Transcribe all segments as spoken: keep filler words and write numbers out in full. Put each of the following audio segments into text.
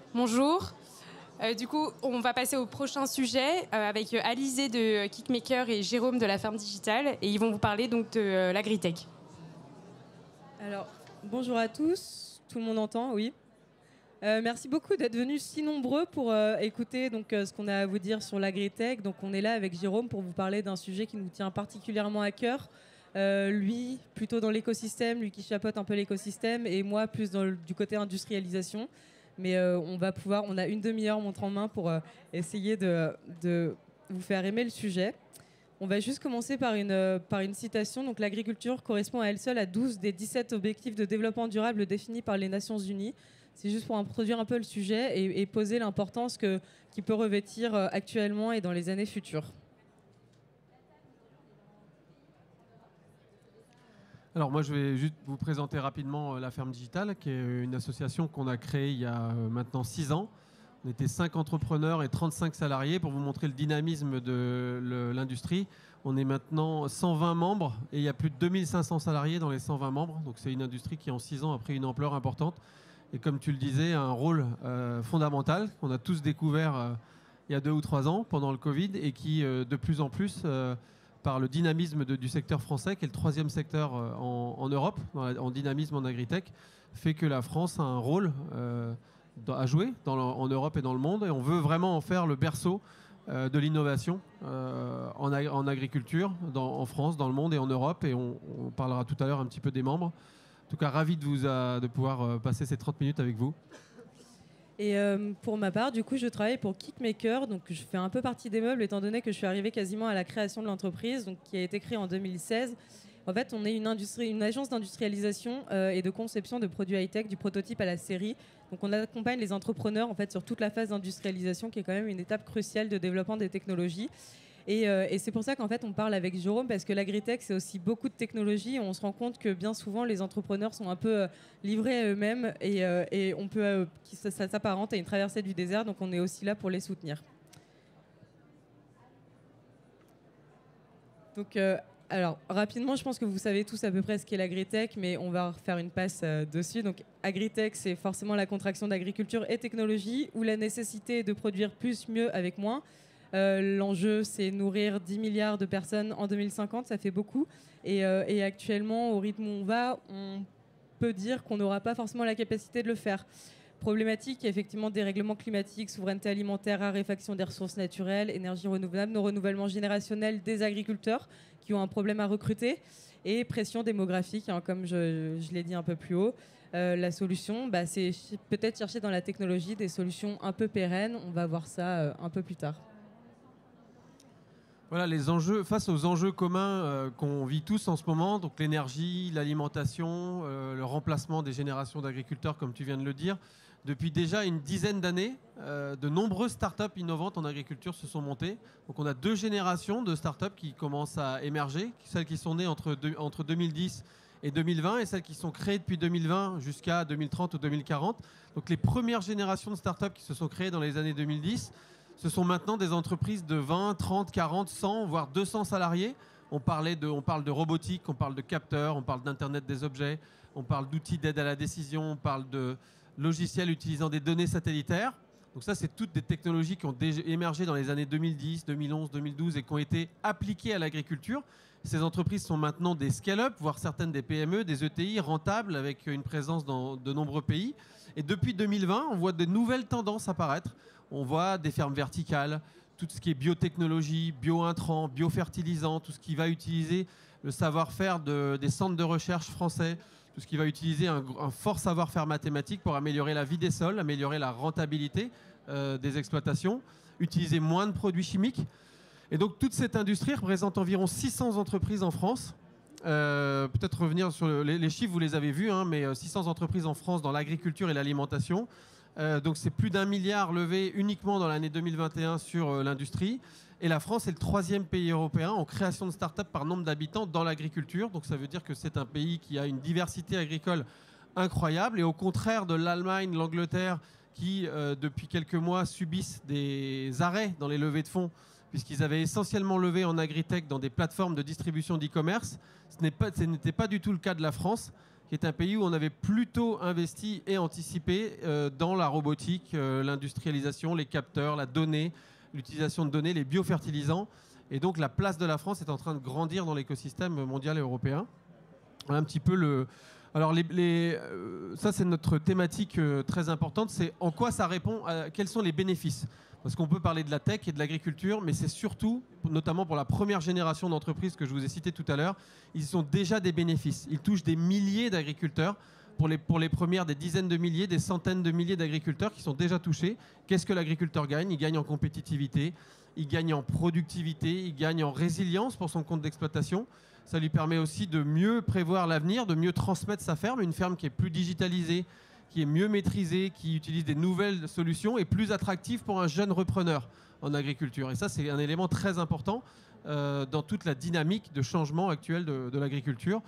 Bonjour. Euh, du coup, on va passer au prochain sujet euh, avec euh, Alizé de Kickmaker et Jérôme de la Ferme Digitale. Et ils vont vous parler donc de euh, l'agritech. Alors, bonjour à tous. Tout le monde entend, oui. Euh, merci beaucoup d'être venus si nombreux pour euh, écouter donc, euh, ce qu'on a à vous dire sur l'agritech. Donc, on est là avec Jérôme pour vous parler d'un sujet qui nous tient particulièrement à cœur. Euh, lui, plutôt dans l'écosystème, lui qui chapeaute un peu l'écosystème, et moi, plus dans le, du côté industrialisation. Mais euh, on va pouvoir, on a une demi-heure montre en main pour euh, essayer de, de vous faire aimer le sujet. On va juste commencer par une, euh, par une citation. Donc, l'agriculture correspond à elle seule à douze des dix-sept objectifs de développement durable définis par les Nations Unies. C'est juste pour introduire un peu le sujet et, et poser l'importance que, qu'il peut revêtir euh, actuellement et dans les années futures. Alors moi je vais juste vous présenter rapidement euh, la Ferme Digitale, qui est une association qu'on a créée il y a euh, maintenant six ans. On était cinq entrepreneurs et trente-cinq salariés pour vous montrer le dynamisme de le- l'industrie. On est maintenant cent vingt membres et il y a plus de deux mille cinq cents salariés dans les cent vingt membres. Donc c'est une industrie qui en six ans a pris une ampleur importante. Et comme tu le disais, a un rôle euh, fondamental qu'on a tous découvert euh, il y a deux ou trois ans pendant le Covid et qui euh, de plus en plus, euh, par le dynamisme de- du secteur français, qui est le troisième secteur euh, en, en Europe, dans la- en dynamisme en agritech, fait que la France a un rôle euh, dans- à jouer dans le- en Europe et dans le monde. Et on veut vraiment en faire le berceau euh, de l'innovation euh, en, ag- en agriculture, dans- en France, dans le monde et en Europe. Et on, on parlera tout à l'heure un petit peu des membres. En tout cas, ravi de, vous, euh, de pouvoir euh, passer ces trente minutes avec vous. Et euh, pour ma part, du coup, je travaille pour Kickmaker. Donc, je fais un peu partie des meubles, étant donné que je suis arrivée quasiment à la création de l'entreprise, donc, qui a été créée en deux mille seize. En fait, on est une, industrie, une agence d'industrialisation euh, et de conception de produits high-tech, du prototype à la série. Donc, on accompagne les entrepreneurs en fait, sur toute la phase d'industrialisation, qui est quand même une étape cruciale de développement des technologies. Et, euh, et c'est pour ça qu'en fait, on parle avec Jérôme, parce que l'agritech, c'est aussi beaucoup de technologie. Et on se rend compte que bien souvent, les entrepreneurs sont un peu euh, livrés à eux-mêmes et, euh, et on peut, euh, qui- ça, ça s'apparente à une traversée du désert. Donc, on est aussi là pour les soutenir. Donc, euh, alors, rapidement, je pense que vous savez tous à peu près ce qu'est l'agritech, mais on va refaire une passe euh, dessus. Donc, agritech, c'est forcément la contraction d'agriculture et technologie, où la nécessité est de produire plus, mieux, avec moins. Euh, L'enjeu, c'est nourrir dix milliards de personnes en deux mille cinquante, ça fait beaucoup. Et, euh, et actuellement, au rythme où on va, on peut dire qu'on n'aura pas forcément la capacité de le faire. Problématique, effectivement, dérèglement climatique, souveraineté alimentaire, raréfaction des ressources naturelles, énergie renouvelable, non renouvellement générationnel des agriculteurs qui ont un problème à recruter et pression démographique, hein, comme je, je l'ai dit un peu plus haut. Euh, la solution, bah, c'est ch- peut-être chercher dans la technologie des solutions un peu pérennes. On va voir ça euh, un peu plus tard. Voilà les enjeux, face aux enjeux communs euh, qu'on vit tous en ce moment, donc l'énergie, l'alimentation, euh, le remplacement des générations d'agriculteurs, comme tu viens de le dire. Depuis déjà une dizaine d'années, euh, de nombreuses startups innovantes en agriculture se sont montées. Donc on a deux générations de startups qui commencent à émerger, celles qui sont nées entre, deux- entre deux mille dix et deux mille vingt et celles qui sont créées depuis deux mille vingt jusqu'à deux mille trente ou deux mille quarante. Donc les premières générations de startups qui se sont créées dans les années deux mille dix, ce sont maintenant des entreprises de vingt, trente, quarante, cent, voire deux cents salariés. On, parlait de, on parle de robotique, on parle de capteurs, on parle d'Internet des objets, on parle d'outils d'aide à la décision, on parle de logiciels utilisant des données satellitaires. Donc ça, c'est toutes des technologies qui ont déjà émergé dans les années deux mille dix, deux mille onze, deux mille douze et qui ont été appliquées à l'agriculture. Ces entreprises sont maintenant des scale-up, voire certaines des P M E, des E T I rentables avec une présence dans de nombreux pays. Et depuis deux mille vingt, on voit de nouvelles tendances apparaître. On voit des fermes verticales, tout ce qui est biotechnologie, bio-intrants, biofertilisants, tout ce qui va utiliser le savoir-faire de, des centres de recherche français, tout ce qui va utiliser un, un fort savoir-faire mathématique pour améliorer la vie des sols, améliorer la rentabilité euh, des exploitations, utiliser moins de produits chimiques. Et donc toute cette industrie représente environ six cents entreprises en France. Euh, Peut-être revenir sur le, les, les chiffres, vous les avez vus, hein, mais six cents entreprises en France dans l'agriculture et l'alimentation. Euh, donc c'est plus d'un milliard levé uniquement dans l'année deux mille vingt et un sur euh, l'industrie. Et la France est le troisième pays européen en création de start-up par nombre d'habitants dans l'agriculture. Donc ça veut dire que c'est un pays qui a une diversité agricole incroyable. Et au contraire de l'Allemagne, l'Angleterre, qui euh, depuis quelques mois subissent des arrêts dans les levées de fonds, puisqu'ils avaient essentiellement levé en agritech dans des plateformes de distribution d'e-commerce, ce n'est pas- ce n'était pas du tout le cas de la France, qui est un pays où on avait plutôt investi et anticipé euh, dans la robotique, euh, l'industrialisation, les capteurs, la donnée, l'utilisation de données, les biofertilisants. Et donc la place de la France est en train de grandir dans l'écosystème mondial et européen. Voilà un petit peu le... Alors les, les, euh, ça c'est notre thématique euh, très importante, c'est en quoi ça répond, à, quels sont les bénéfices. Parce qu'on peut parler de la tech et de l'agriculture, mais c'est surtout, notamment pour la première génération d'entreprises que je vous ai citées tout à l'heure, ils ont déjà des bénéfices. Ils touchent des milliers d'agriculteurs. Pour les, pour les premières, des dizaines de milliers, des centaines de milliers d'agriculteurs qui sont déjà touchés. Qu'est-ce que l'agriculteur gagne? Il gagne en compétitivité, il gagne en productivité, il gagne en résilience pour son compte d'exploitation. Ça lui permet aussi de mieux prévoir l'avenir, de mieux transmettre sa ferme, une ferme qui est plus digitalisée, qui est mieux maîtrisée, qui utilise des nouvelles solutions et plus attractive pour un jeune repreneur en agriculture. Et ça, c'est un élément très important euh, dans toute la dynamique de changement actuelle de, de l'agriculture.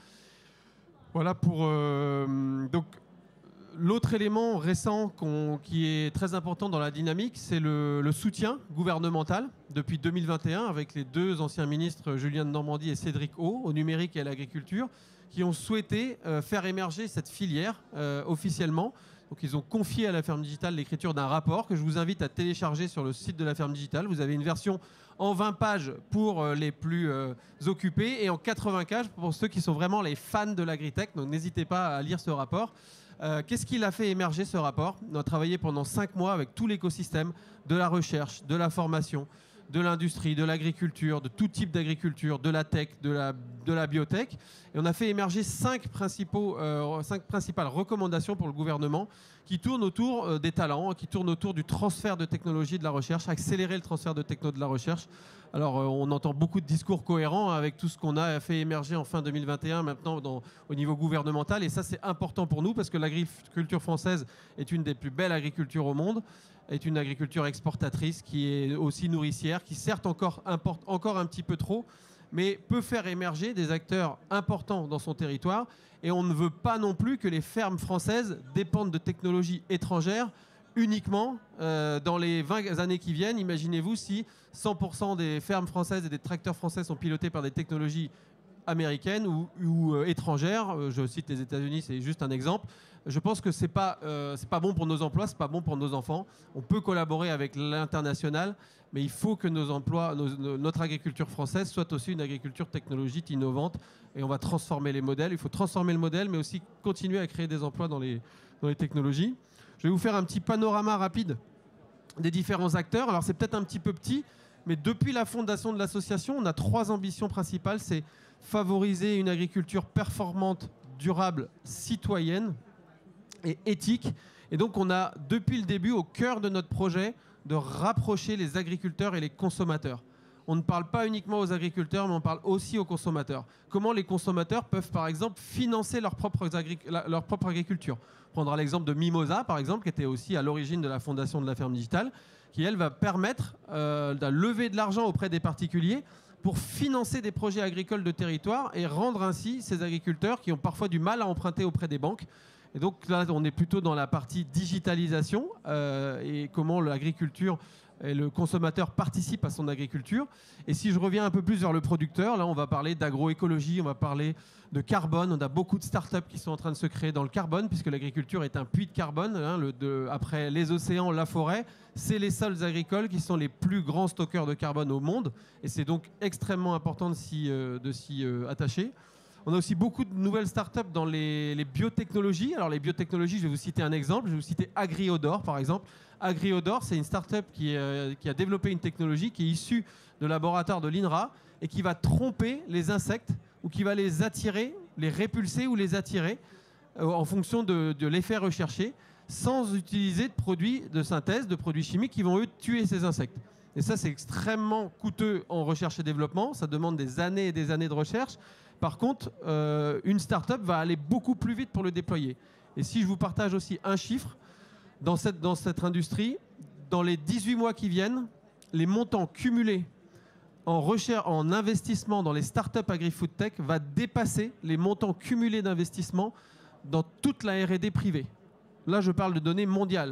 Voilà pour... Euh, donc, l'autre élément récent qu'on, qui est très important dans la dynamique, c'est le, le soutien gouvernemental depuis deux mille vingt et un avec les deux anciens ministres Julien de Normandie et Cédric O au numérique et à l'agriculture qui ont souhaité euh, faire émerger cette filière euh, officiellement. Donc ils ont confié à la Ferme Digitale l'écriture d'un rapport que je vous invite à télécharger sur le site de la Ferme Digitale. Vous avez une version en vingt pages pour euh, les plus euh, occupés et en quatre-vingts pages pour ceux qui sont vraiment les fans de l'agritech. Donc n'hésitez pas à lire ce rapport. Euh, qu'est-ce qui l'a fait émerger ce rapport? On a travaillé pendant cinq mois avec tout l'écosystème de la recherche, de la formation, de l'industrie, de l'agriculture, de tout type d'agriculture, de la tech, de la, de la biotech. Et on a fait émerger cinq, principaux, euh, cinq principales recommandations pour le gouvernement qui tournent autour euh, des talents, qui tournent autour du transfert de technologie de la recherche, accélérer le transfert de techno de la recherche. Alors euh, on entend beaucoup de discours cohérents avec tout ce qu'on a fait émerger en fin deux mille vingt et un maintenant dans, au niveau gouvernemental. Et ça c'est important pour nous parce que l'agriculture française est une des plus belles agricultures au monde, est une agriculture exportatrice qui est aussi nourricière, qui certes encore importe encore un petit peu trop, mais peut faire émerger des acteurs importants dans son territoire. Et on ne veut pas non plus que les fermes françaises dépendent de technologies étrangères uniquement euh, dans les vingt années qui viennent. Imaginez-vous si cent pour cent des fermes françaises et des tracteurs français sont pilotés par des technologies américaines ou, ou euh, étrangères. Euh, je cite les États-Unis, c'est juste un exemple. Je pense que c'est pas euh, c'est pas bon pour nos emplois, c'est pas bon pour nos enfants. On peut collaborer avec l'international, mais il faut que nos emplois, nos, notre agriculture française soit aussi une agriculture technologique innovante. Et on va transformer les modèles. Il faut transformer le modèle, mais aussi continuer à créer des emplois dans les dans les technologies. Je vais vous faire un petit panorama rapide des différents acteurs. Alors c'est peut-être un petit peu petit, mais depuis la fondation de l'association, on a trois ambitions principales. C'est favoriser une agriculture performante, durable, citoyenne et éthique. Et donc on a, depuis le début, au cœur de notre projet, de rapprocher les agriculteurs et les consommateurs. On ne parle pas uniquement aux agriculteurs, mais on parle aussi aux consommateurs. Comment les consommateurs peuvent, par exemple, financer leur propre, leur propre agriculture. On prendra l'exemple de Mimosa, par exemple, qui était aussi à l'origine de la fondation de la Ferme Digitale, qui, elle, va permettre euh, de lever de l'argent auprès des particuliers pour financer des projets agricoles de territoire et rendre ainsi ces agriculteurs qui ont parfois du mal à emprunter auprès des banques. Et donc là, on est plutôt dans la partie digitalisation euh, et comment l'agriculture et le consommateur participe à son agriculture. Et si je reviens un peu plus vers le producteur, là, on va parler d'agroécologie, on va parler de carbone. On a beaucoup de startups qui sont en train de se créer dans le carbone, puisque l'agriculture est un puits de carbone. Hein, le, de, après les océans, la forêt, c'est les sols agricoles qui sont les plus grands stockeurs de carbone au monde. Et c'est donc extrêmement important de s'y, euh, de s'y euh, attacher. On a aussi beaucoup de nouvelles startups dans les, les biotechnologies. Alors les biotechnologies, je vais vous citer un exemple. Je vais vous citer Agriodor, par exemple. Agriodor, c'est une startup qui, euh, qui a développé une technologie qui est issue de laboratoire de l'INRA et qui va tromper les insectes ou qui va les attirer, les répulser ou les attirer euh, en fonction de, de l'effet recherché, sans utiliser de produits de synthèse, de produits chimiques qui vont, eux, tuer ces insectes. Et ça, c'est extrêmement coûteux en recherche et développement. Ça demande des années et des années de recherche. Par contre, euh, une start-up va aller beaucoup plus vite pour le déployer. Et si je vous partage aussi un chiffre, dans cette, dans cette industrie, dans les dix-huit mois qui viennent, les montants cumulés en, recherche, en investissement dans les start-up agri-food tech va dépasser les montants cumulés d'investissement dans toute la R et D privée. Là, je parle de données mondiales.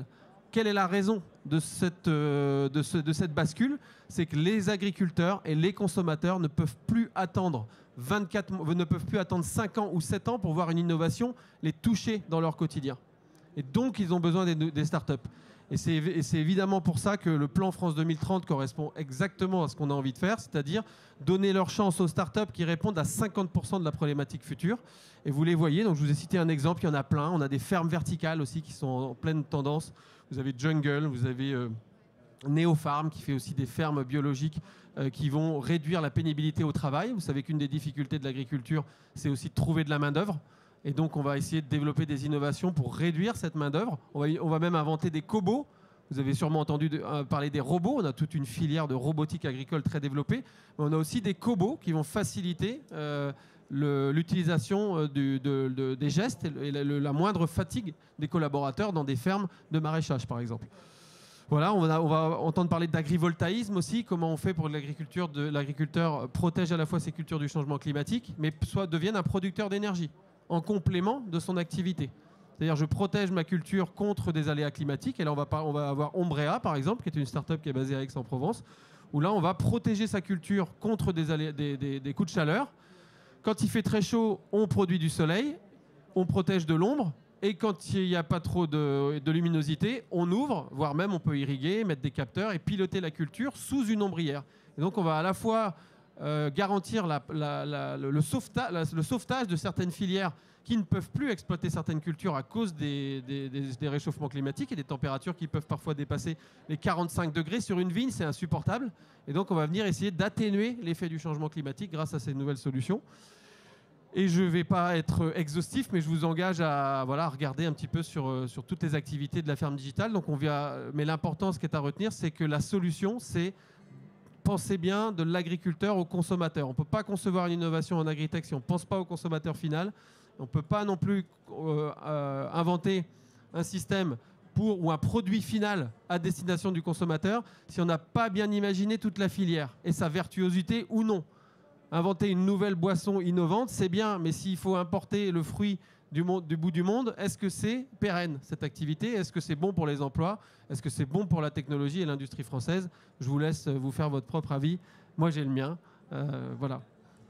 Quelle est la raison de cette, euh, de, ce, de cette bascule? C'est que les agriculteurs et les consommateurs ne peuvent plus attendre vingt-quatre, ne peuvent plus attendre cinq ans ou sept ans pour voir une innovation les toucher dans leur quotidien. Et donc, ils ont besoin des, des startups. Et c'est, et c'est évidemment pour ça que le plan France deux mille trente correspond exactement à ce qu'on a envie de faire, c'est-à-dire donner leur chance aux startups qui répondent à cinquante pour cent de la problématique future. Et vous les voyez, donc je vous ai cité un exemple, il y en a plein. On a des fermes verticales aussi qui sont en pleine tendance. Vous avez Jungle, vous avez euh, Neopharm qui fait aussi des fermes biologiques euh, qui vont réduire la pénibilité au travail. Vous savez qu'une des difficultés de l'agriculture, c'est aussi de trouver de la main-d'œuvre. Et donc, on va essayer de développer des innovations pour réduire cette main-d'œuvre. On va, on va même inventer des cobots. Vous avez sûrement entendu de, euh, parler des robots. On a toute une filière de robotique agricole très développée. Mais on a aussi des cobots qui vont faciliter euh, le, l'utilisation euh, du, de, de, des gestes et, le, et la, le, la moindre fatigue des collaborateurs dans des fermes de maraîchage, par exemple. Voilà, on va, on va entendre parler d'agrivoltaïsme aussi, comment on fait pour que l'agriculture de, l'agriculteur protège à la fois ses cultures du changement climatique, mais soit devienne un producteur d'énergie en complément de son activité. C'est-à-dire, je protège ma culture contre des aléas climatiques. Et là, on va, par, on va avoir Ombrea, par exemple, qui est une start-up qui est basée à Aix-en-Provence, où là, on va protéger sa culture contre des, alé- des, des, des coups de chaleur. Quand il fait très chaud, on produit du soleil, on protège de l'ombre. Et quand il n'y a pas trop de, de luminosité, on ouvre, voire même on peut irriguer, mettre des capteurs et piloter la culture sous une ombrière. Et donc, on va à la fois Euh, garantir la, la, la, le, le, sauvetage, la, le sauvetage de certaines filières qui ne peuvent plus exploiter certaines cultures à cause des, des, des, des réchauffements climatiques et des températures qui peuvent parfois dépasser les quarante-cinq degrés sur une vigne, c'est insupportable. Et donc on va venir essayer d'atténuer l'effet du changement climatique grâce à ces nouvelles solutions. Et je ne vais pas être exhaustif, mais je vous engage à voilà, regarder un petit peu sur, sur toutes les activités de la ferme digitale. Donc on vient, mais l'important, ce qui est à retenir, c'est que la solution, c'est pensez bien de l'agriculteur au consommateur. On ne peut pas concevoir une innovation en agritech si on ne pense pas au consommateur final. On ne peut pas non plus euh, euh, inventer un système pour, ou un produit final à destination du consommateur si on n'a pas bien imaginé toute la filière et sa vertuosité ou non. Inventer une nouvelle boisson innovante, c'est bien, mais s'il faut importer le fruit du, monde, du bout du monde, est-ce que c'est pérenne cette activité? Est-ce que c'est bon pour les emplois? Est-ce que c'est bon pour la technologie et l'industrie française? Je vous laisse vous faire votre propre avis. Moi, j'ai le mien. Euh, voilà.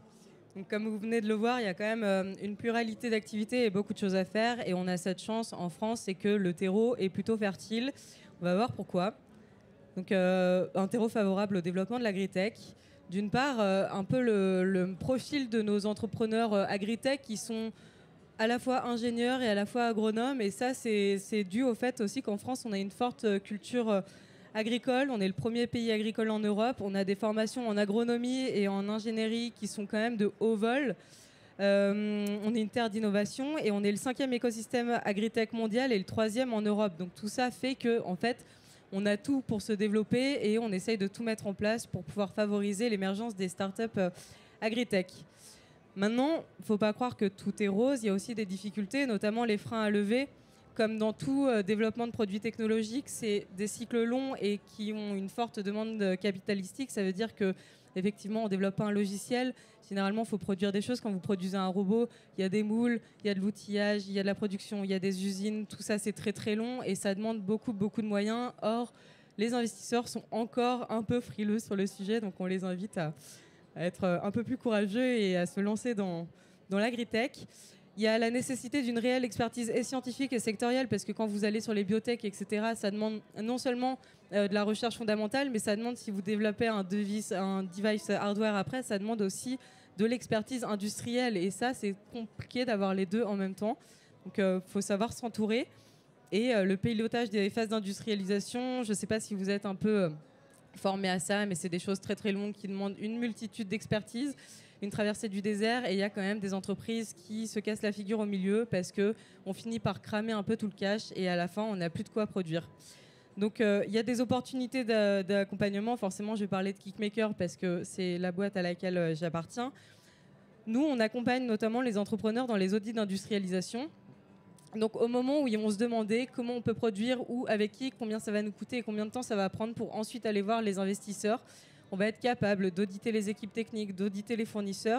Donc, comme vous venez de le voir, il y a quand même euh, une pluralité d'activités et beaucoup de choses à faire. Et on a cette chance en France, c'est que le terreau est plutôt fertile. On va voir pourquoi. Donc, euh, un terreau favorable au développement de l'agritech. D'une part, euh, un peu le, le profil de nos entrepreneurs euh, agritech qui sont à la fois ingénieurs et à la fois agronomes. Et ça, c'est, c'est dû au fait aussi qu'en France, on a une forte culture euh, agricole. On est le premier pays agricole en Europe. On a des formations en agronomie et en ingénierie qui sont quand même de haut vol. Euh, on est une terre d'innovation et on est le cinquième écosystème agritech mondial et le troisième en Europe. Donc tout ça fait que, en fait, on a tout pour se développer et on essaye de tout mettre en place pour pouvoir favoriser l'émergence des startups euh, agritech. Maintenant, il ne faut pas croire que tout est rose. Il y a aussi des difficultés, notamment les freins à lever. Comme dans tout euh, développement de produits technologiques, c'est des cycles longs et qui ont une forte demande capitalistique. Ça veut dire que, effectivement, on développe pas un logiciel. Généralement, il faut produire des choses. Quand vous produisez un robot, il y a des moules, il y a de l'outillage, il y a de la production, il y a des usines. Tout ça, c'est très très long et ça demande beaucoup beaucoup de moyens. Or, les investisseurs sont encore un peu frileux sur le sujet, donc on les invite à, à être un peu plus courageux et à se lancer dans, dans l'agritech. Il y a la nécessité d'une réelle expertise et scientifique et sectorielle, parce que quand vous allez sur les biotech, et cetera, ça demande non seulement euh, de la recherche fondamentale, mais ça demande, si vous développez un device, un device hardware après, ça demande aussi de l'expertise industrielle. Et ça, c'est compliqué d'avoir les deux en même temps. Donc, il euh, faut savoir s'entourer. Et euh, le pilotage des phases d'industrialisation, je ne sais pas si vous êtes un peu euh, formé à ça, mais c'est des choses très très longues qui demandent une multitude d'expertise. Une traversée du désert, et il y a quand même des entreprises qui se cassent la figure au milieu parce qu'on finit par cramer un peu tout le cash et à la fin, on n'a plus de quoi produire. Donc, euh, il y a des opportunités d'a- d'accompagnement. Forcément, je vais parler de Kickmaker parce que c'est la boîte à laquelle euh, j'appartiens. Nous, on accompagne notamment les entrepreneurs dans les audits d'industrialisation. Donc, au moment où ils vont se demander comment on peut produire, où, avec qui, combien ça va nous coûter et combien de temps ça va prendre pour ensuite aller voir les investisseurs, on va être capable d'auditer les équipes techniques, d'auditer les fournisseurs,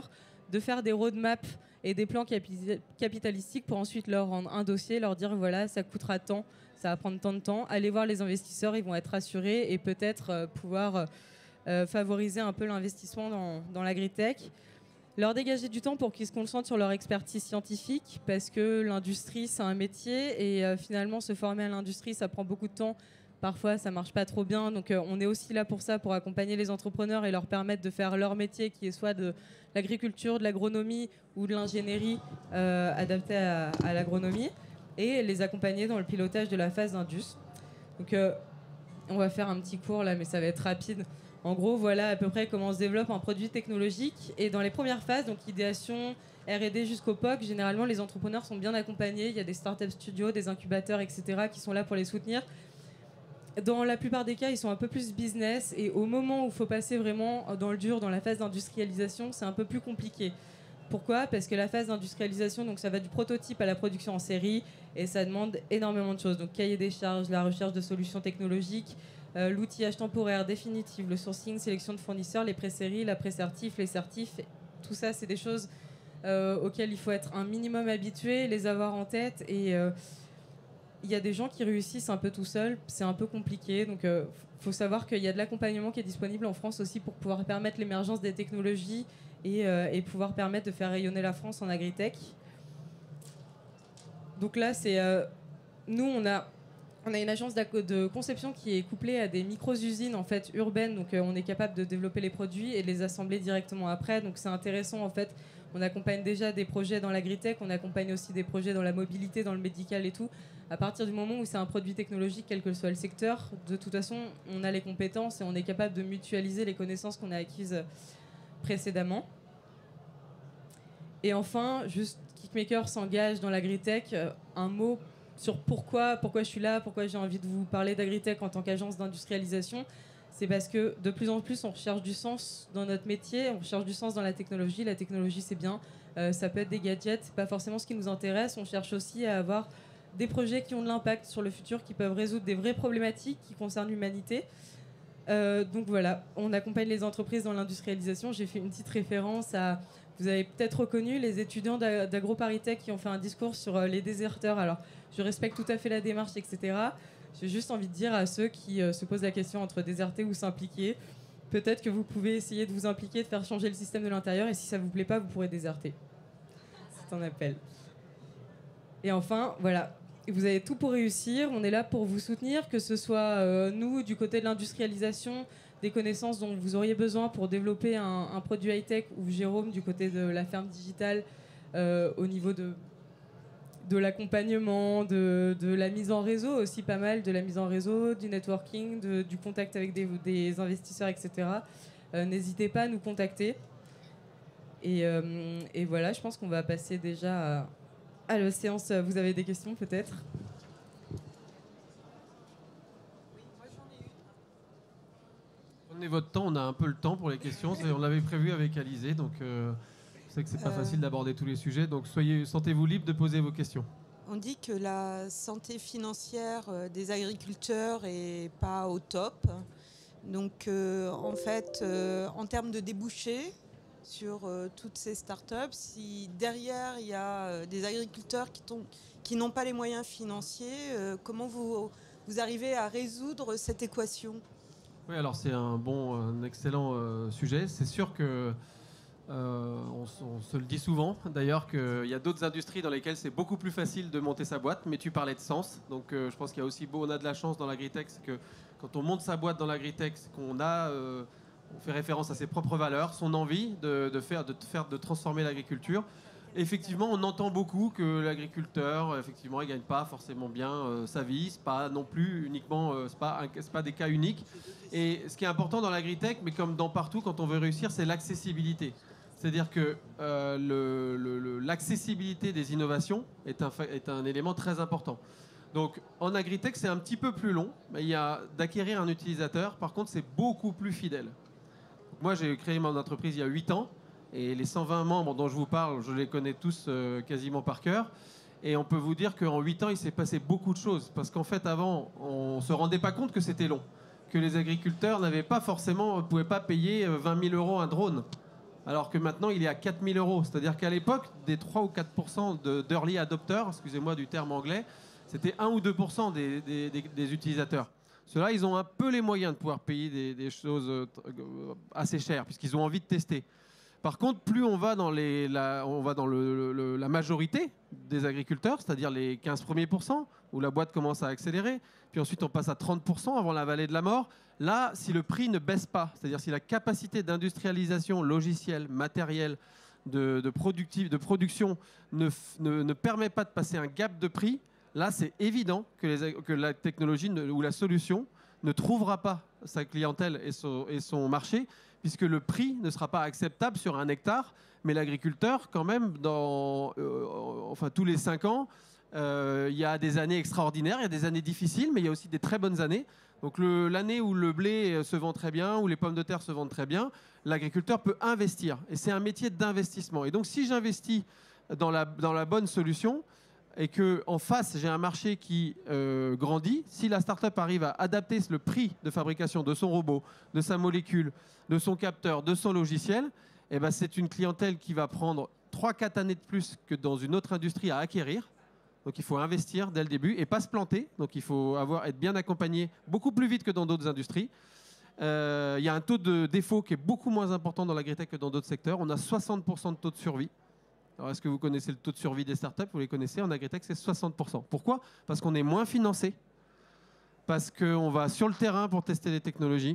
de faire des roadmaps et des plans capi- capitalistiques pour ensuite leur rendre un dossier, leur dire voilà, ça coûtera tant, ça va prendre tant de temps. Allez voir les investisseurs, ils vont être rassurés et peut-être euh, pouvoir euh, favoriser un peu l'investissement dans, dans l'agritech. Leur dégager du temps pour qu'ils se concentrent sur leur expertise scientifique, parce que l'industrie, c'est un métier, et euh, finalement, se former à l'industrie, ça prend beaucoup de temps. Parfois, ça marche pas trop bien. Donc, euh, on est aussi là pour ça, pour accompagner les entrepreneurs et leur permettre de faire leur métier, qui est soit de l'agriculture, de l'agronomie ou de l'ingénierie euh, adaptée à, à l'agronomie, et les accompagner dans le pilotage de la phase d'Indus. Donc, euh, on va faire un petit cours là, mais ça va être rapide. En gros, voilà à peu près comment on se développe un produit technologique. Et dans les premières phases, donc idéation, R et D jusqu'au P O C, généralement, les entrepreneurs sont bien accompagnés. Il y a des startup studios, des incubateurs, et cetera qui sont là pour les soutenir. Dans la plupart des cas, ils sont un peu plus business. Et au moment où il faut passer vraiment dans le dur, dans la phase d'industrialisation, c'est un peu plus compliqué. Pourquoi ? Parce que la phase d'industrialisation, donc ça va du prototype à la production en série. Et ça demande énormément de choses. Donc cahier des charges, la recherche de solutions technologiques, Euh, l'outillage temporaire, définitif, le sourcing, sélection de fournisseurs, les pré-séries, la pré-certif, les certifs, tout ça, c'est des choses euh, auxquelles il faut être un minimum habitué, les avoir en tête. Et euh, il y a des gens qui réussissent un peu tout seuls, c'est un peu compliqué. Donc, il euh, faut savoir qu'il y a de l'accompagnement qui est disponible en France aussi pour pouvoir permettre l'émergence des technologies et, euh, et pouvoir permettre de faire rayonner la France en agritech. Donc là, c'est euh, nous, on a On a une agence de conception qui est couplée à des micro-usines en fait, urbaines. Donc, euh, on est capable de développer les produits et de les assembler directement après. Donc, c'est intéressant. En fait. On accompagne déjà des projets dans l'agritech. On accompagne aussi des projets dans la mobilité, dans le médical et tout. À partir du moment où c'est un produit technologique, quel que soit le secteur, de toute façon, on a les compétences et on est capable de mutualiser les connaissances qu'on a acquises précédemment. Et enfin, juste Kickmaker s'engage dans l'agritech. Euh, un mot sur pourquoi, pourquoi je suis là, pourquoi j'ai envie de vous parler d'agritech en tant qu'agence d'industrialisation. C'est parce que de plus en plus, on recherche du sens dans notre métier, on recherche du sens dans la technologie. La technologie, c'est bien, euh, ça peut être des gadgets, c'est pas forcément ce qui nous intéresse. On cherche aussi à avoir des projets qui ont de l'impact sur le futur, qui peuvent résoudre des vraies problématiques qui concernent l'humanité. Euh, donc voilà, on accompagne les entreprises dans l'industrialisation. J'ai fait une petite référence à... Vous avez peut-être reconnu les étudiants d'AgroParisTech qui ont fait un discours sur les déserteurs. Alors, je respecte tout à fait la démarche, et cetera. J'ai juste envie de dire à ceux qui euh, se posent la question entre déserter ou s'impliquer, peut-être que vous pouvez essayer de vous impliquer, de faire changer le système de l'intérieur, et si ça ne vous plaît pas, vous pourrez déserter. C'est un appel. Et enfin, voilà, vous avez tout pour réussir. On est là pour vous soutenir, que ce soit euh, nous, du côté de l'industrialisation, des connaissances dont vous auriez besoin pour développer un, un produit high-tech, ou Jérôme, du côté de la ferme digitale, euh, au niveau de... de l'accompagnement, de, de la mise en réseau aussi pas mal, de la mise en réseau, du networking, de, du contact avec des, des investisseurs, et cetera. Euh, n'hésitez pas à nous contacter. Et, euh, et voilà, je pense qu'on va passer déjà à, à la séance. Vous avez des questions peut-être ? Prenez votre temps, on a un peu le temps pour les questions. On l'avait prévu avec Alizé, donc... Euh Je sais que c'est pas euh... facile d'aborder tous les sujets, donc soyez, sentez-vous libre de poser vos questions. On dit que la santé financière des agriculteurs est pas au top. Donc, euh, en fait, euh, en termes de débouchés sur euh, toutes ces startups, si derrière il y a euh, des agriculteurs qui, qui n'ont pas les moyens financiers, euh, comment vous, vous arrivez à résoudre cette équation ? Oui, alors c'est un bon, un excellent euh, sujet. C'est sûr que Euh, on, on se le dit souvent, d'ailleurs, qu'il y a d'autres industries dans lesquelles c'est beaucoup plus facile de monter sa boîte, mais tu parlais de sens, donc euh, je pense qu'il y a aussi beau, on a de la chance dans l'agritech, c'est que quand on monte sa boîte dans l'agritech, c'est qu'on a, euh, on fait référence à ses propres valeurs, son envie de, de, faire, de, faire, de transformer l'agriculture. Effectivement, on entend beaucoup que l'agriculteur, effectivement, il ne gagne pas forcément bien euh, sa vie, c'est pas non plus uniquement, euh, c'est pas, c'est pas des cas uniques. Et ce qui est important dans l'agritech, mais comme dans partout, quand on veut réussir, c'est l'accessibilité. C'est-à-dire que euh, le, le, l'accessibilité des innovations est un, est un élément très important. Donc en agritech, c'est un petit peu plus long. Mais il y a d'acquérir un utilisateur. Par contre, c'est beaucoup plus fidèle. Donc, moi, j'ai créé mon entreprise il y a huit ans. Et les cent vingt membres dont je vous parle, je les connais tous euh, quasiment par cœur. Et on peut vous dire qu'en huit ans, il s'est passé beaucoup de choses. Parce qu'en fait, avant, on ne se rendait pas compte que c'était long. Que les agriculteurs n'avaient pas forcément, ne pouvaient pas payer vingt mille euros un drone. alors que maintenant il est à quatre mille euros. C'est-à-dire qu'à l'époque, des trois ou quatre pour cent de, d'early adopters, excusez-moi du terme anglais, c'était un ou deux pour cent des, des, des, des utilisateurs. Ceux-là, ils ont un peu les moyens de pouvoir payer des, des choses assez chères, puisqu'ils ont envie de tester. Par contre, plus on va dans, les, la, on va dans le, le, la majorité des agriculteurs, c'est-à-dire les quinze premiers pourcents, où la boîte commence à accélérer, puis ensuite on passe à trente pour cent avant la vallée de la mort. Là, si le prix ne baisse pas, c'est-à-dire si la capacité d'industrialisation logicielle, matérielle, de, de, productive, de production ne, ne, ne permet pas de passer un gap de prix, là c'est évident que, les, que la technologie ne, ou la solution ne trouvera pas sa clientèle et son, et son marché, puisque le prix ne sera pas acceptable sur un hectare, mais l'agriculteur, quand même, dans, euh, enfin, tous les cinq ans, euh, il y a des années extraordinaires, il y a des années difficiles, mais il y a aussi des très bonnes années. Donc le, l'année où le blé se vend très bien, où les pommes de terre se vendent très bien, l'agriculteur peut investir. Et c'est un métier d'investissement. Et donc si j'investis dans la, dans la bonne solution, et qu'en face, j'ai un marché qui euh, grandit, si la start-up arrive à adapter le prix de fabrication de son robot, de sa molécule, de son capteur, de son logiciel, eh ben, c'est une clientèle qui va prendre trois à quatre années de plus que dans une autre industrie à acquérir. Donc il faut investir dès le début et pas se planter. Donc il faut avoir, être bien accompagné beaucoup plus vite que dans d'autres industries. Euh, il y a un taux de défaut qui est beaucoup moins important dans l'agritech que dans d'autres secteurs. On a soixante pour cent de taux de survie. Alors, est-ce que vous connaissez le taux de survie des startups? Vous les connaissez, en agritech, c'est soixante pour cent. Pourquoi? Parce qu'on est moins financé, parce qu'on va sur le terrain pour tester les technologies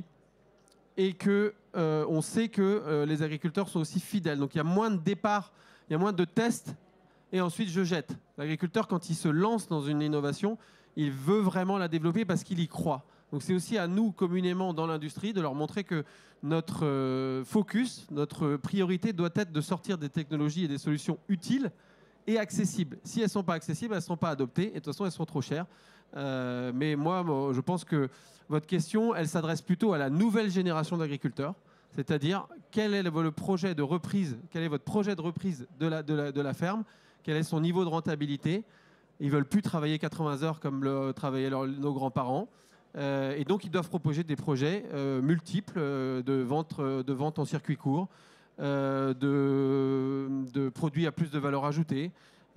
et qu'on euh, sait que euh, les agriculteurs sont aussi fidèles. Donc, il y a moins de départs, il y a moins de tests et ensuite je jette. L'agriculteur, quand il se lance dans une innovation, il veut vraiment la développer parce qu'il y croit. Donc, c'est aussi à nous, communément dans l'industrie, de leur montrer que notre euh, focus, notre priorité doit être de sortir des technologies et des solutions utiles et accessibles. Si elles ne sont pas accessibles, elles ne seront pas adoptées et de toute façon, elles sont trop chères. Euh, mais moi, moi, je pense que votre question, elle s'adresse plutôt à la nouvelle génération d'agriculteurs, c'est-à-dire quel est le projet de reprise, quel est votre projet de reprise de la, de la, de la ferme, quel est son niveau de rentabilité. Ils ne veulent plus travailler quatre-vingts heures comme le travaillaient leur, nos grands-parents. Euh, et donc, ils doivent proposer des projets euh, multiples euh, de, vente, euh, de vente en circuit court, euh, de, de produits à plus de valeur ajoutée.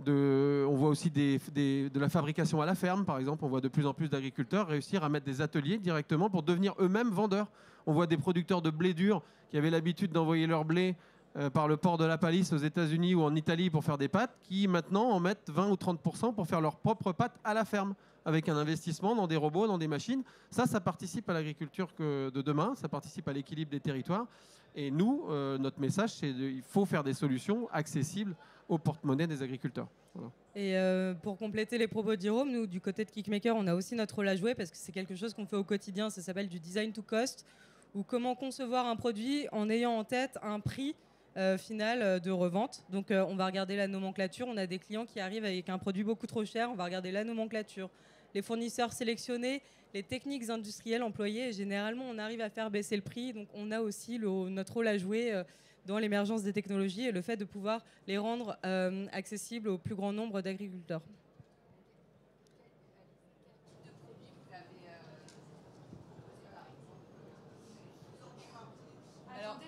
De, on voit aussi des, des, de la fabrication à la ferme, par exemple. On voit de plus en plus d'agriculteurs réussir à mettre des ateliers directement pour devenir eux-mêmes vendeurs. On voit des producteurs de blé dur qui avaient l'habitude d'envoyer leur blé euh, par le port de la Palisse aux États-Unis ou en Italie pour faire des pâtes, qui maintenant en mettent vingt ou trente pour cent pour faire leurs propres pâtes à la ferme, avec un investissement dans des robots, dans des machines. Ça, ça participe à l'agriculture de demain, ça participe à l'équilibre des territoires. Et nous, euh, notre message, c'est qu'il faut faire des solutions accessibles au porte-monnaie des agriculteurs. Voilà. Et euh, pour compléter les propos de Jérôme, nous, du côté de Kickmaker, on a aussi notre rôle à jouer parce que c'est quelque chose qu'on fait au quotidien, ça s'appelle du design to cost, ou comment concevoir un produit en ayant en tête un prix euh, final de revente. Donc euh, on va regarder la nomenclature, on a des clients qui arrivent avec un produit beaucoup trop cher, on va regarder la nomenclature, les fournisseurs sélectionnés, les techniques industrielles employées, et généralement on arrive à faire baisser le prix. Donc on a aussi le, notre rôle à jouer euh, dans l'émergence des technologies et le fait de pouvoir les rendre euh, accessibles au plus grand nombre d'agriculteurs. Alors,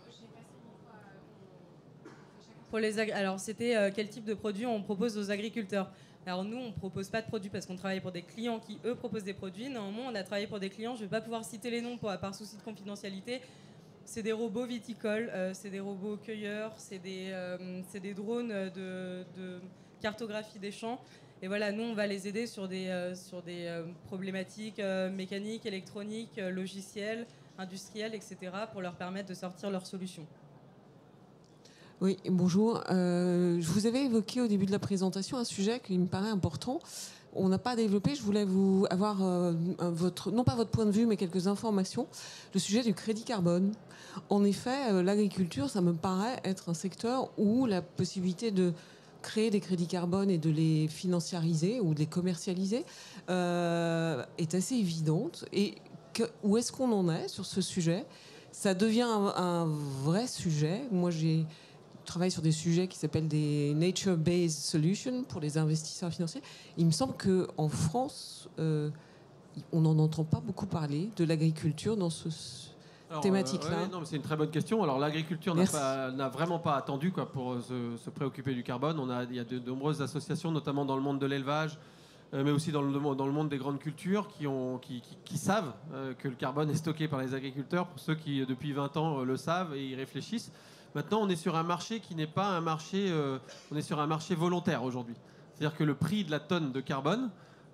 pour les ag- alors c'était euh, quel type de produits on propose aux agriculteurs? Alors nous, on ne propose pas de produits parce qu'on travaille pour des clients qui, eux, proposent des produits. Néanmoins, on a travaillé pour des clients, je ne vais pas pouvoir citer les noms pour, par souci de confidentialité. C'est des robots viticoles, euh, c'est des robots cueilleurs, c'est des, euh, c'est des drones de, de cartographie des champs. Et voilà, nous, on va les aider sur des, euh, sur des euh, problématiques euh, mécaniques, électroniques, euh, logicielles, industrielles, et cetera, pour leur permettre de sortir leurs solutions. Oui, bonjour. Euh, je vous avais évoqué au début de la présentation un sujet qui me paraît important. On n'a pas développé, je voulais vous avoir euh, votre, non pas votre point de vue, mais quelques informations. Le sujet du crédit carbone. En effet, euh, l'agriculture, ça me paraît être un secteur où la possibilité de créer des crédits carbone et de les financiariser ou de les commercialiser euh, est assez évidente. Et que, où est-ce qu'on en est sur ce sujet? Ça devient un, un vrai sujet. Moi, j'ai travaille sur des sujets qui s'appellent des nature-based solutions pour les investisseurs financiers. Il me semble qu'en France, euh, on n'en entend pas beaucoup parler de l'agriculture dans ce, Alors, thématique-là. Euh, ouais, non, mais c'est une très bonne question. Alors l'agriculture n'a, pas, n'a vraiment pas attendu quoi, pour se, se préoccuper du carbone. On a, il y a de, de nombreuses associations, notamment dans le monde de l'élevage, euh, mais aussi dans le, dans le monde des grandes cultures, qui, ont, qui, qui, qui savent euh, que le carbone est stocké par les agriculteurs, pour ceux qui depuis vingt ans euh, le savent et y réfléchissent. Maintenant, on est sur un marché qui n'est pas un marché, euh, on est sur un marché volontaire aujourd'hui. C'est-à-dire que le prix de la tonne de carbone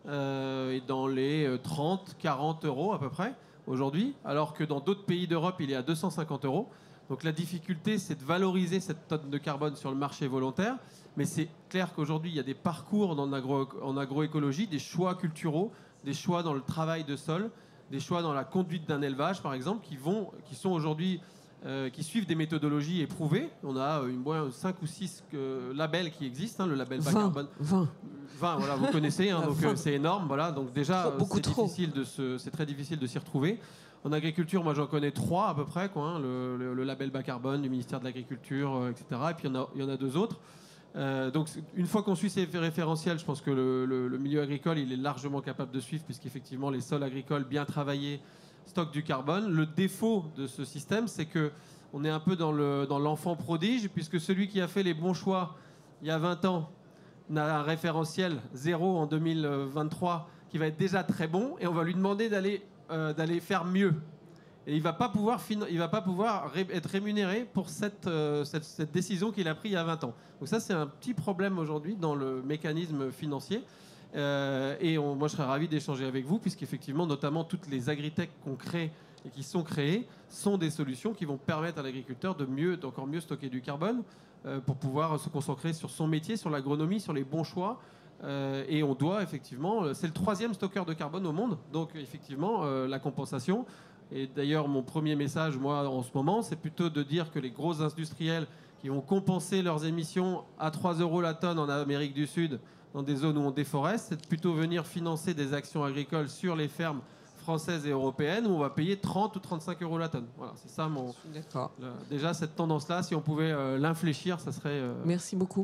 euh, est dans les trente, quarante euros à peu près aujourd'hui, alors que dans d'autres pays d'Europe, il est à deux cent cinquante euros. Donc la difficulté, c'est de valoriser cette tonne de carbone sur le marché volontaire. Mais c'est clair qu'aujourd'hui, il y a des parcours en, agro, en agroécologie, des choix culturaux, des choix dans le travail de sol, des choix dans la conduite d'un élevage, par exemple, qui, vont, qui sont aujourd'hui... Euh, qui suivent des méthodologies éprouvées. On a une moins cinq ou six euh, labels qui existent, hein, le label bas carbone. vingt. vingt, voilà, vous connaissez, hein, donc euh, c'est énorme. Voilà, donc déjà, trop, beaucoup c'est, trop. difficile de se, c'est très difficile de s'y retrouver. En agriculture, moi j'en connais trois à peu près, quoi, hein, le, le, le label bas carbone du ministère de l'Agriculture, euh, et cetera. Et puis il y en a, il y en a deux autres. Euh, donc une fois qu'on suit ces référentiels, je pense que le, le, le milieu agricole, il est largement capable de suivre, puisqu'effectivement les sols agricoles bien travaillés stockent du carbone. Le défaut de ce système, c'est que on est un peu dans, le, dans l'enfant prodige, puisque celui qui a fait les bons choix il y a vingt ans n'a un référentiel zéro en deux mille vingt-trois qui va être déjà très bon, et on va lui demander d'aller, euh, d'aller faire mieux. Et il ne va pas pouvoir, fin- il va pas pouvoir ré- être rémunéré pour cette, euh, cette, cette décision qu'il a prise il y a vingt ans. Donc ça, c'est un petit problème aujourd'hui dans le mécanisme financier. Euh, et on, moi, je serais ravi d'échanger avec vous, puisqu'effectivement, notamment toutes les agritech qu'on crée et qui sont créées sont des solutions qui vont permettre à l'agriculteur de mieux, d'encore mieux stocker du carbone euh, pour pouvoir se concentrer sur son métier, sur l'agronomie, sur les bons choix. Euh, et on doit effectivement, c'est le troisième stockeur de carbone au monde, donc effectivement euh, la compensation. Et d'ailleurs, mon premier message, moi, en ce moment, c'est plutôt de dire que les gros industriels qui vont compenser leurs émissions à trois euros la tonne en Amérique du Sud, dans des zones où on déforeste, c'est de plutôt venir financer des actions agricoles sur les fermes françaises et européennes où on va payer trente ou trente-cinq euros la tonne. Voilà, c'est ça mon... D'accord. Le, déjà, cette tendance-là, si on pouvait euh, l'infléchir, ça serait... Euh... Merci beaucoup.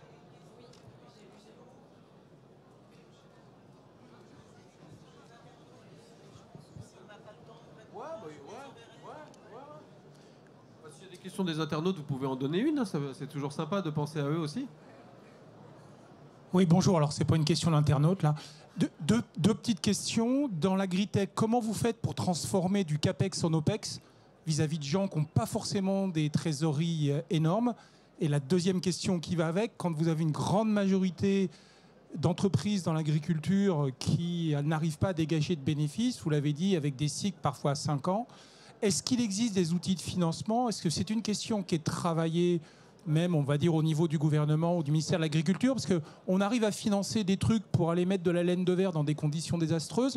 S'il y a des questions des internautes, vous pouvez en donner une. Hein, ça, c'est toujours sympa de penser à eux aussi. Oui, bonjour. Alors, c'est pas une question d'internaute, là. Deux, deux, deux petites questions. Dans l'agritech, comment vous faites pour transformer du CAPEX en OPEX vis-à-vis de gens qui n'ont pas forcément des trésoreries énormes? Et la deuxième question qui va avec, quand vous avez une grande majorité d'entreprises dans l'agriculture qui n'arrivent pas à dégager de bénéfices, vous l'avez dit, avec des cycles parfois à cinq ans, est-ce qu'il existe des outils de financement? Est-ce que c'est une question qui est travaillée même, on va dire, au niveau du gouvernement ou du ministère de l'Agriculture, parce qu'on arrive à financer des trucs pour aller mettre de la laine de verre dans des conditions désastreuses,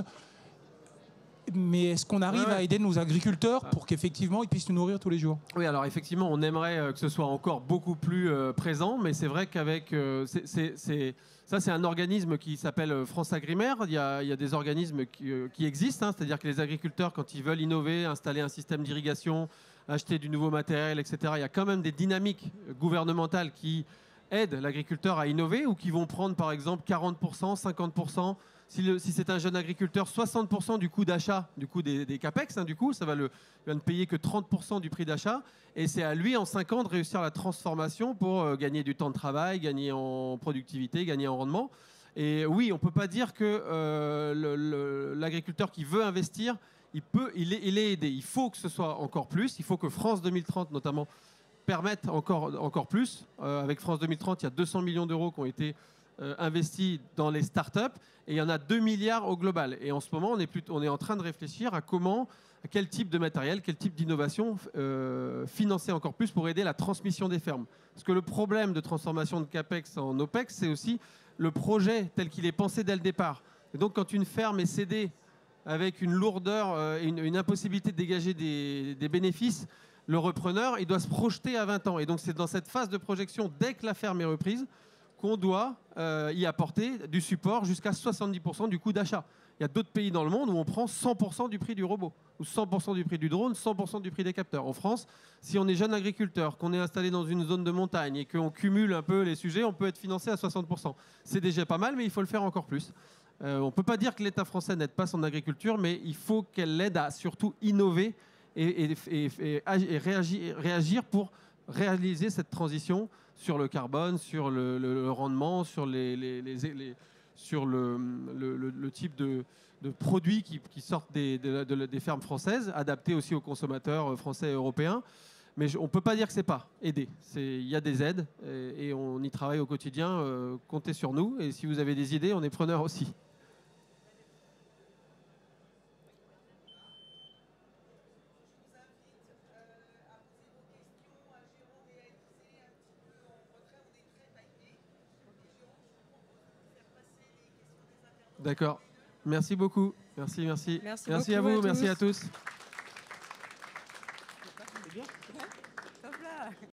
mais est-ce qu'on arrive ouais, ouais. à aider nos agriculteurs pour qu'effectivement ils puissent nous nourrir tous les jours? Oui, alors effectivement, on aimerait que ce soit encore beaucoup plus euh, présent, mais c'est vrai qu'avec... Euh, c'est, c'est, c'est, ça, c'est un organisme qui s'appelle France Agrimaire. Il y a, il y a des organismes qui, euh, qui existent, hein, c'est-à-dire que les agriculteurs, quand ils veulent innover, installer un système d'irrigation, acheter du nouveau matériel, et cetera, il y a quand même des dynamiques gouvernementales qui aident l'agriculteur à innover ou qui vont prendre par exemple quarante pour cent, cinquante pour cent. Si, le, si c'est un jeune agriculteur, soixante pour cent du coût d'achat, du coût des, des CAPEX, hein, du coup, ça va le, il va ne payer que trente pour cent du prix d'achat. Et c'est à lui, en cinq ans, de réussir la transformation pour euh, gagner du temps de travail, gagner en productivité, gagner en rendement. Et oui, on ne peut pas dire que euh, le, le, l'agriculteur qui veut investir, il, peut, il, est, il est aidé. Il faut que ce soit encore plus. Il faut que France deux mille trente, notamment, permette encore, encore plus. Euh, avec France deux mille trente, il y a deux cents millions d'euros qui ont été euh, investis dans les startups. Et il y en a deux milliards au global. Et en ce moment, on est, plutôt, on est en train de réfléchir à comment, à quel type de matériel, quel type d'innovation euh, financer encore plus pour aider la transmission des fermes. Parce que le problème de transformation de CAPEX en OPEX, c'est aussi le projet tel qu'il est pensé dès le départ. Et donc, quand une ferme est cédée avec une lourdeur euh, et une, une impossibilité de dégager des, des bénéfices, le repreneur, il doit se projeter à vingt ans. Et donc, c'est dans cette phase de projection, dès que la ferme est reprise, qu'on doit euh, y apporter du support jusqu'à soixante-dix pour cent du coût d'achat. Il y a d'autres pays dans le monde où on prend cent pour cent du prix du robot, ou cent pour cent du prix du drone, cent pour cent du prix des capteurs. En France, si on est jeune agriculteur, qu'on est installé dans une zone de montagne et qu'on cumule un peu les sujets, on peut être financé à soixante pour cent. C'est déjà pas mal, mais il faut le faire encore plus. Euh, on ne peut pas dire que l'État français n'aide pas son agriculture, mais il faut qu'elle l'aide à surtout innover et, et, et, et, et réagir, réagir pour réaliser cette transition sur le carbone, sur le, le, le rendement, sur, les, les, les, les, sur le, le, le, le type de, de produits qui, qui sortent des, de, de, des fermes françaises, adaptés aussi aux consommateurs français et européens. Mais je, on ne peut pas dire que ce n'est pas aidé. Il y a des aides et, et on y travaille au quotidien. Euh, comptez sur nous. Et si vous avez des idées, on est preneurs aussi. D'accord. Merci beaucoup. Merci, merci. Merci, merci à vous, à merci à tous.